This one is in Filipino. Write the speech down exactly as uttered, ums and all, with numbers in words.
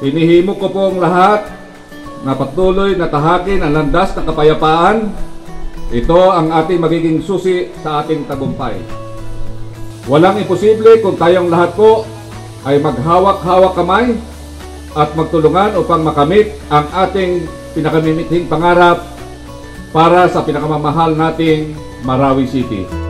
Hinihimok ko pong lahat na patuloy na tahakin ang landas ng kapayapaan. Ito ang ating magiging susi sa ating tagumpay. Walang imposible kung tayong lahat po ay maghawak-hawak kamay at magtulungan upang makamit ang ating pinakamimithing pangarap para sa pinakamamahal nating Marawi City.